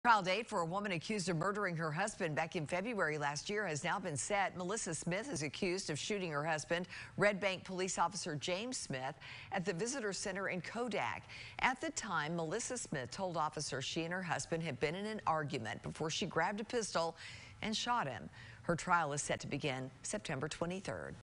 Trial date for a woman accused of murdering her husband back in February last year has now been set. Melissa Smith is accused of shooting her husband, Red Bank police officer James Smith, at the visitor center in Kodak. At the time, Melissa Smith told officers she and her husband had been in an argument before she grabbed a pistol and shot him. Her trial is set to begin September 23rd.